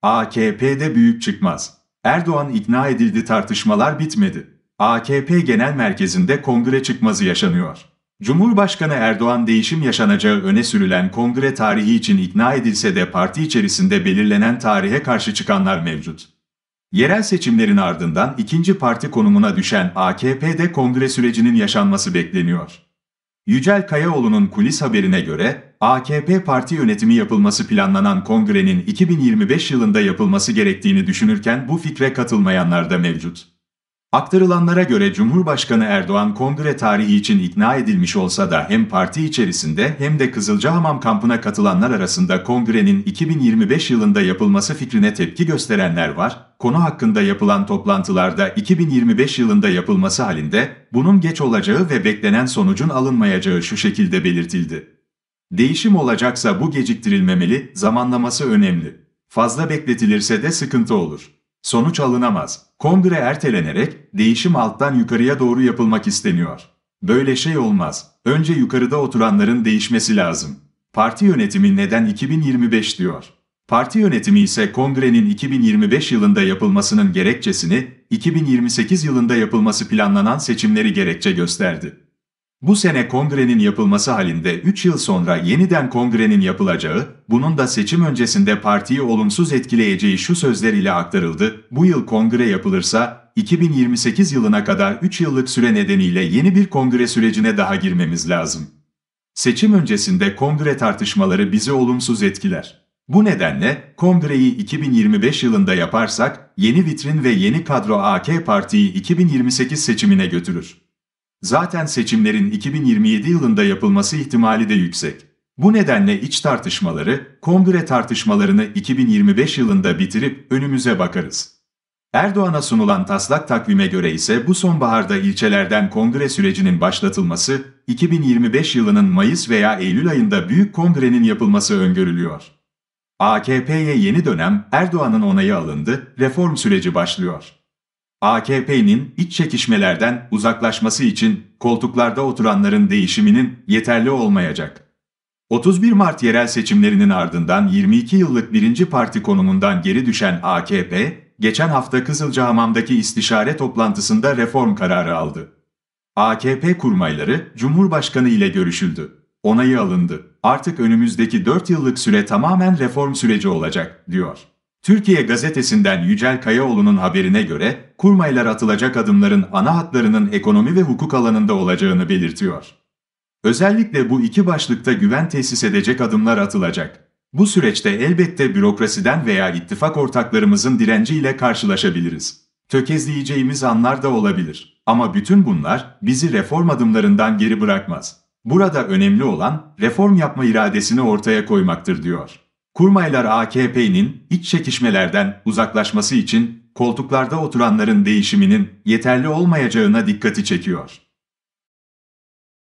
AKP'de büyük çıkmaz. Erdoğan ikna edildi, tartışmalar bitmedi. AKP Genel Merkezi'nde kongre çıkmazı yaşanıyor. Cumhurbaşkanı Erdoğan değişim yaşanacağı öne sürülen kongre tarihi için ikna edilse de parti içerisinde belirlenen tarihe karşı çıkanlar mevcut. Yerel seçimlerin ardından ikinci parti konumuna düşen AKP'de kongre sürecinin yaşanması bekleniyor. Yücel Kayaoğlu'nun kulis haberine göre, AKP parti yönetimi yapılması planlanan kongrenin 2025 yılında yapılması gerektiğini düşünürken bu fikre katılmayanlar da mevcut. Aktarılanlara göre Cumhurbaşkanı Erdoğan kongre tarihi için ikna edilmiş olsa da hem parti içerisinde hem de Kızılcahamam kampına katılanlar arasında kongrenin 2025 yılında yapılması fikrine tepki gösterenler var. Konu hakkında yapılan toplantılarda 2025 yılında yapılması halinde bunun geç olacağı ve beklenen sonucun alınmayacağı şu şekilde belirtildi. Değişim olacaksa bu geciktirilmemeli, zamanlaması önemli. Fazla bekletilirse de sıkıntı olur. Sonuç alınamaz. Kongre ertelenerek değişim alttan yukarıya doğru yapılmak isteniyor. Böyle şey olmaz. Önce yukarıda oturanların değişmesi lazım. Parti yönetimi neden 2025 diyor? Parti yönetimi ise kongrenin 2025 yılında yapılmasının gerekçesini 2028 yılında yapılması planlanan seçimleri gerekçe gösterdi. Bu sene kongrenin yapılması halinde 3 yıl sonra yeniden kongrenin yapılacağı, bunun da seçim öncesinde partiyi olumsuz etkileyeceği şu sözler ile aktarıldı. Bu yıl kongre yapılırsa 2028 yılına kadar 3 yıllık süre nedeniyle yeni bir kongre sürecine daha girmemiz lazım. Seçim öncesinde kongre tartışmaları bizi olumsuz etkiler. Bu nedenle kongreyi 2025 yılında yaparsak yeni vitrin ve yeni kadro AK Parti'yi 2028 seçimine götürür. Zaten seçimlerin 2027 yılında yapılması ihtimali de yüksek. Bu nedenle iç tartışmaları, kongre tartışmalarını 2025 yılında bitirip önümüze bakarız. Erdoğan'a sunulan taslak takvime göre ise bu sonbaharda ilçelerden kongre sürecinin başlatılması, 2025 yılının Mayıs veya Eylül ayında büyük kongrenin yapılması öngörülüyor. AKP'ye yeni dönem, Erdoğan'ın onayı alındı, reform süreci başlıyor. AKP'nin iç çekişmelerden uzaklaşması için koltuklarda oturanların değişiminin yeterli olmayacak. 31 Mart yerel seçimlerinin ardından 22 yıllık birinci parti konumundan geri düşen AKP, geçen hafta Kızılcahamam'daki istişare toplantısında reform kararı aldı. AKP kurmayları Cumhurbaşkanı ile görüşüldü. Onayı alındı. Artık önümüzdeki 4 yıllık süre tamamen reform süreci olacak, diyor. Türkiye Gazetesi'nden Yücel Kayaoğlu'nun haberine göre, kurmaylar atılacak adımların ana hatlarının ekonomi ve hukuk alanında olacağını belirtiyor. Özellikle bu iki başlıkta güven tesis edecek adımlar atılacak. Bu süreçte elbette bürokrasiden veya ittifak ortaklarımızın direnciyle karşılaşabiliriz. Tökezleyeceğimiz anlar da olabilir. Ama bütün bunlar bizi reform adımlarından geri bırakmaz. Burada önemli olan reform yapma iradesini ortaya koymaktır, diyor. Kurmaylar AKP'nin iç çekişmelerden uzaklaşması için koltuklarda oturanların değişiminin yeterli olmayacağına dikkati çekiyor.